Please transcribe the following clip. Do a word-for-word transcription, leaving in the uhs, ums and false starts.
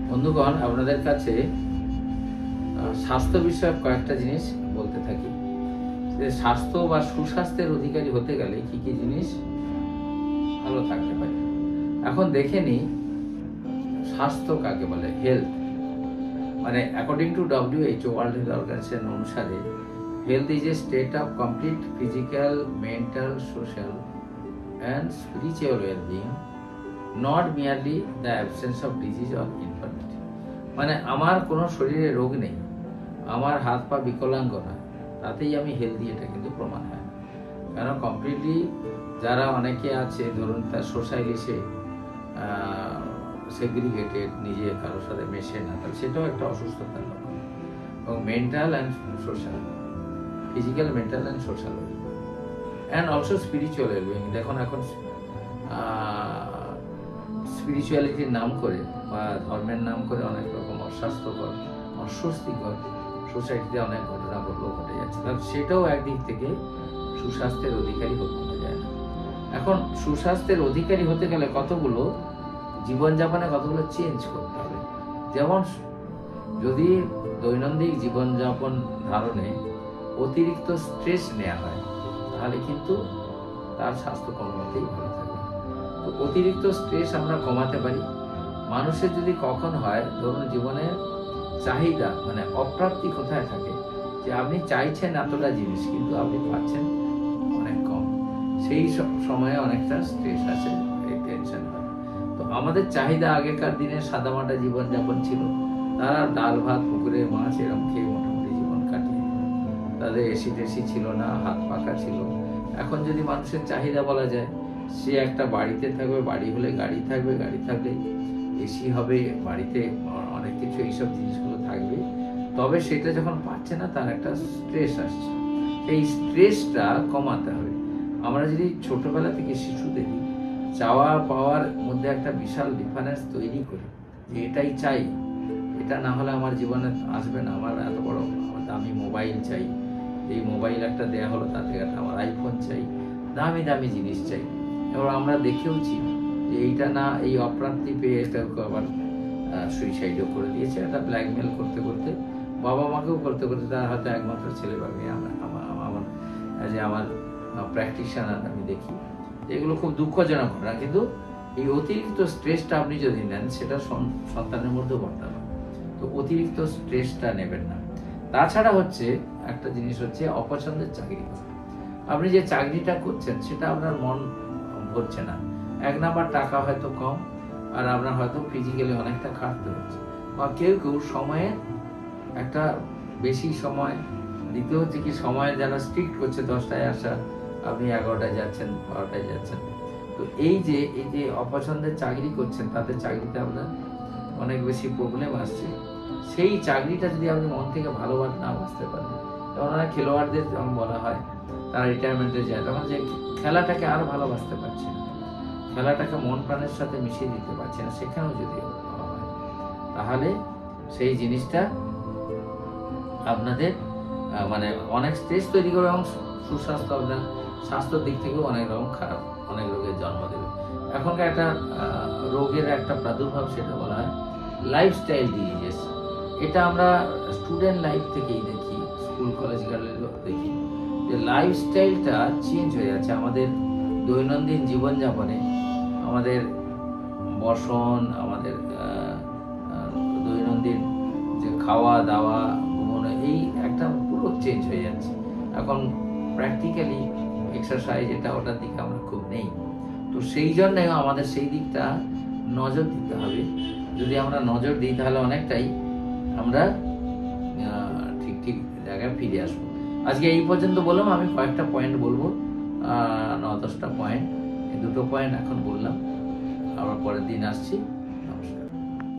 বন্ধুগণ, আপনাদের কাছে স্বাস্থ্য বিষয়ক কয়েকটা জিনিস বলতে থাকি যে স্বাস্থ্য বা সুস্বাস্থ্যের অধিকারী হতে গেলে কি কি জিনিস ভালো থাকতে পারে। এখন দেখে নিই স্বাস্থ্য কাকে বলে। হেলথ মানে according to WHO World Health Organization অনুসারে health is a state of complete physical, mental, social and spiritual wellbeing, not merely the absence of disease or infirmity. মানে আমার কোনো শরীরে রোগ নেই, আমার হাত পা বিকলাঙ্গ না, তাতেই আমি হেলদি, এটা কিন্তু প্রমাণ হয় না। কেন কমপ্লিটলি যারা অনেকে আছে ধরুন তার সোশ্যালি সে সেগ্রিগেটেড, নিজে কারোর সাথে মেশে না, তাহলে সেটাও একটা অসুস্থতার লক্ষণ। এবং mental and social, physical, mental and social and also spiritual wellbeing. দেখুন এখন স্পিরিচুয়ালিটির নাম করে বা ধর্মের নাম করে অনেক রকম অস্বাস্থ্যকর, অস্বস্তিকর সোসাইটিতে অনেক ঘটনা ঘটলেও ঘটে যাচ্ছে, তাহলে সেটাও একদিক থেকে সুস্বাস্থ্যের অধিকারী হতে যায় না। এখন সুস্বাস্থ্যের অধিকারী হতে গেলে কতগুলো জীবনযাপনে কতগুলো চেঞ্জ করতে হবে। যেমন যদি দৈনন্দিন জীবনযাপন ধারণে অতিরিক্ত স্ট্রেস নেওয়া হয় তাহলে কিন্তু তার স্বাস্থ্য কোনোমতেই ভালো থাকবে। তো অতিরিক্ত স্ট্রেস আমরা কমাতে পারি। মানুষের যদি কখন হয় ধরুন জীবনের চাহিদা মানে অপ্রাপ্তি কোথায় থাকে, যে আপনি চাইছেন এতটা জিনিস কিন্তু আপনি পাচ্ছেন অনেক কম, সেই সময়ে অনেকটা স্ট্রেস আছে, টেনশন হয়। তো আমাদের চাহিদা আগেকার দিনে সাদামাটা জীবনযাপন ছিল, তারা ডাল ভাত পুকুরে মাছ এরকম খেয়ে মোটামুটি জীবন কাটিয়ে, তাদের এসি টেসি ছিল না, হাত পাখা ছিল। এখন যদি মানুষের চাহিদা বলা যায়, সে একটা বাড়িতে থাকবে, বাড়ি হলে গাড়ি থাকবে, গাড়ি থাকলে এসি হবে, বাড়িতে অনেক কিছু এইসব জিনিসগুলো থাকবে, তবে সেটা যখন পাচ্ছে না তার একটা স্ট্রেস আসছে। এই স্ট্রেসটা কমাতে হবে। আমরা যদি ছোটবেলা থেকে শিশুদেরই চাওয়া পাওয়ার মধ্যে একটা বিশাল ডিফারেন্স তৈরি করি, যে এটাই চাই, এটা না হলে আমার জীবনে আসবে না, আমার এত বড় দামি মোবাইল চাই, এই মোবাইল একটা দেয়া হলো তাতে একটা আমার আইফোন চাই, দামি দামি জিনিস চাই। এবার আমরা দেখেওছি যে এইটা না, এই অপ্রাপ্তি পেয়ে এটা আবার সুইসাইডও করে দিয়েছে, এটা ব্ল্যাকমেল করতে করতে, বাবা মাকেও করতে করতে, তার হয়তো একমাত্র ছেলে বা মেয়ে। আমার আমার যে আমার প্র্যাকটিশনার আমি দেখি এগুলো খুব দুঃখজনক ঘটনা। কিন্তু এই অতিরিক্ত স্ট্রেসটা আপনি যদি নেন সেটা সন্তানের মধ্যেও বর্তাবে। তো অতিরিক্ত স্ট্রেসটা নেবেন না। তাছাড়া হচ্ছে একটা জিনিস হচ্ছে অপছন্দের চাকরি। আপনি যে চাকরিটা করছেন সেটা আপনার মন ভরছে না, এক নাম্বার টাকা হয়তো কম, আর আপনার হয়তো ফিজিক্যালি অনেকটা খাটতে হচ্ছে, বা কেউ কেউ সময়ে একটা বেশি সময় দিতে হচ্ছে, কি সময় যারা স্ট্রিক্ট করছে, দশটায় আসা, আপনি এগারোটায় যাচ্ছেন, বারোটায় যাচ্ছেন। তো এই যে এই যে অপছন্দের চাকরি করছেন, তাতে চাকরিতে আপনার অনেক বেশি প্রবলেম আসছে। সেই চাকরিটা যদি আপনি মন থেকে ভালোবাসা না বাঁচতে পারেন, যেমন অনেক খেলোয়াড়দের যেমন বলা হয় তারা রিটায়ারমেন্টে যায়, তখন যে খেলাটাকে আরো ভালোবাসতে পারছে না, খেলাটাকে মন প্রাণের সাথে মিশিয়ে দিতে পারছে না, সেখানেও যদি হয় তাহলে সেই জিনিসটা আপনাদের মানে অনেক স্ট্রেস তৈরি করে এবং সুস্বাস্থ্য, আপনার স্বাস্থ্যের দিক থেকেও অনেক রকম খারাপ, অনেক রোগের জন্ম দেবে। এখনকার একটা রোগের একটা প্রাদুর্ভাব, সেটা বলা হয় লাইফস্টাইল ডিজিজেস। এটা আমরা স্টুডেন্ট লাইফ থেকেই দেখি, স্কুল কলেজ গেলে দেখি যে লাইফস্টাইলটা চেঞ্জ হয়ে যাচ্ছে। আমাদের দৈনন্দিন জীবনযাপনে আমাদের বসন, আমাদের দৈনন্দিন যে খাওয়া দাওয়া, ঘুমোনো, এই একটা পুরো চেঞ্জ হয়ে যাচ্ছে। এখন প্র্যাকটিক্যালি এক্সারসাইজ এটা ওটার দিকে আমরা খুব নেই। তো সেই জন্য আমাদের সেই দিকটা নজর দিতে হবে। যদি আমরা নজর দিই তাহলে অনেকটাই আমরা ঠিক ঠিক জায়গায় ফিরে আসবো। আজকে এই পর্যন্ত বললাম, আমি কয়েকটা পয়েন্ট বলবো, ন দশটা পয়েন্ট, এই দুটো পয়েন্ট এখন বললাম, আবার পরের দিন আসছি। নমস্কার।